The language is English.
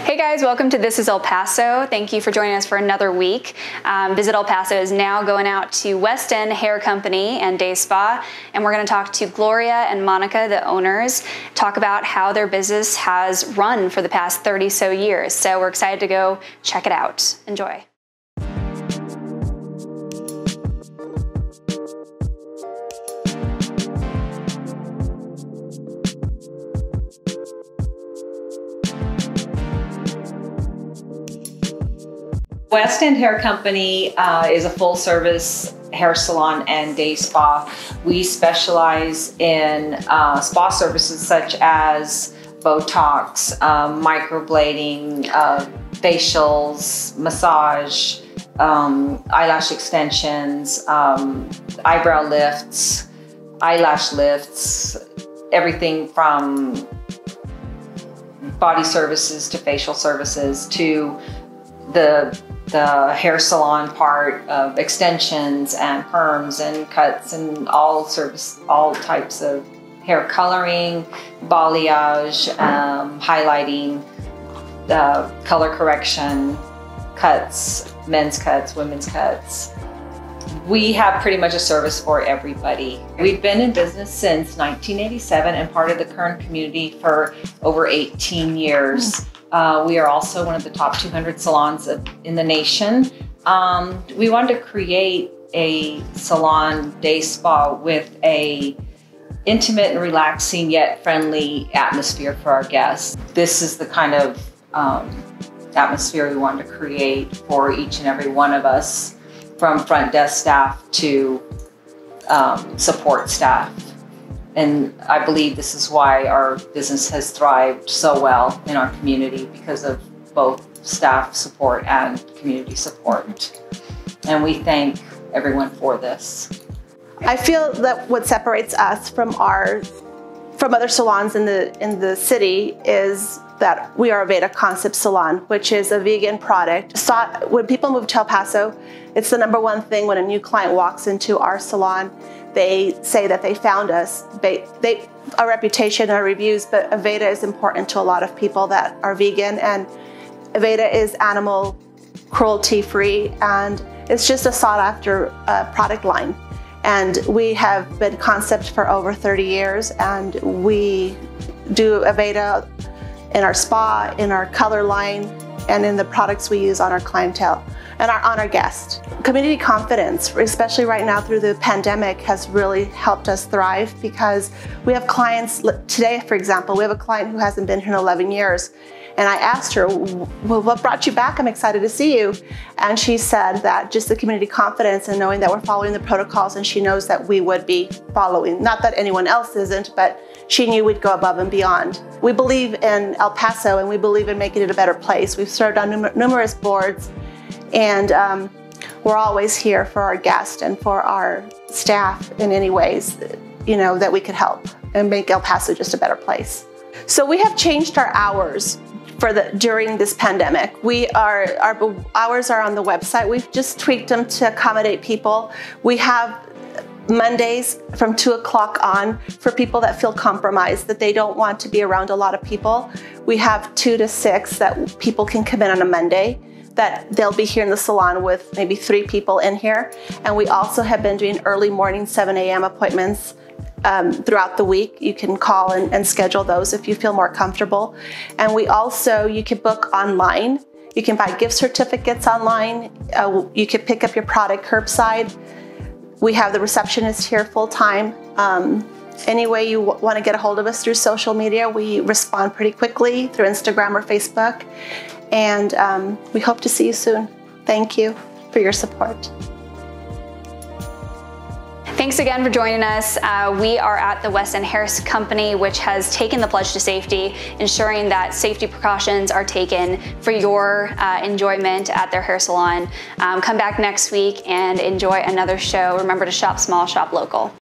Hey guys, welcome to This is El Paso. Thank you for joining us for another week. Visit El Paso is now going out to West End Hair Company and Day Spa, and we're going to talk to Gloria and Monica, the owners, talk about how their business has run for the past 30 so years. So we're excited to go check it out. Enjoy. West End Hair Company is a full-service hair salon and day spa. We specialize in spa services such as Botox, microblading, facials, massage, eyelash extensions, eyebrow lifts, eyelash lifts, everything from body services to facial services to the hair salon part of extensions and perms and cuts and all types of hair coloring, balayage, highlighting, color correction, cuts, men's cuts, women's cuts. We have pretty much a service for everybody. We've been in business since 1987 and part of the Kern community for over 18 years. We are also one of the top 200 salons in the nation. We wanted to create a salon day spa with a intimate and relaxing yet friendly atmosphere for our guests. This is the kind of atmosphere we wanted to create for each and every one of us, from front desk staff to support staff. And I believe this is why our business has thrived so well in our community, because of both staff support and community support. And we thank everyone for this. I feel that what separates us from other salons in the city is that we are a Aveda concept salon, which is a vegan product. So when people move to El Paso, it's the #1 thing when a new client walks into our salon. They say that they found us. Our reputation, our reviews, but Aveda is important to a lot of people that are vegan, and Aveda is animal cruelty-free, and it's just a sought-after product line. And we have been concept for over 30 years, and we do Aveda in our spa, in our color line, and in the products we use on our clientele and on our guests. Community confidence, especially right now through the pandemic, has really helped us thrive, because we have clients, today for example, we have a client who hasn't been here in 11 years. And I asked her, well, what brought you back? I'm excited to see you. And she said that just the community confidence and knowing that we're following the protocols, and she knows that we would be following. Not that anyone else isn't, but she knew we'd go above and beyond. We believe in El Paso, and we believe in making it a better place. We've served on numerous boards, and we're always here for our guests and for our staff in any ways, that we could help and make El Paso just a better place. So we have changed our hours during this pandemic. Our hours are on the website. We've just tweaked them to accommodate people. We have Mondays from 2 o'clock on for people that feel compromised, that they don't want to be around a lot of people. We have 2 to 6 that people can come in on a Monday, that they'll be here in the salon with maybe 3 people in here. And we also have been doing early morning 7 a.m. appointments throughout the week. You can call and schedule those if you feel more comfortable. And you can book online. You can buy gift certificates online. You can pick up your product curbside. We have the receptionist here full-time. Any way you want to get a hold of us through social media, we respond pretty quickly through Instagram or Facebook. And we hope to see you soon. Thank you for your support. Thanks again for joining us. We are at the West End Hair Company, which has taken the pledge to safety, ensuring that safety precautions are taken for your enjoyment at their hair salon. Come back next week and enjoy another show. Remember to shop small, shop local.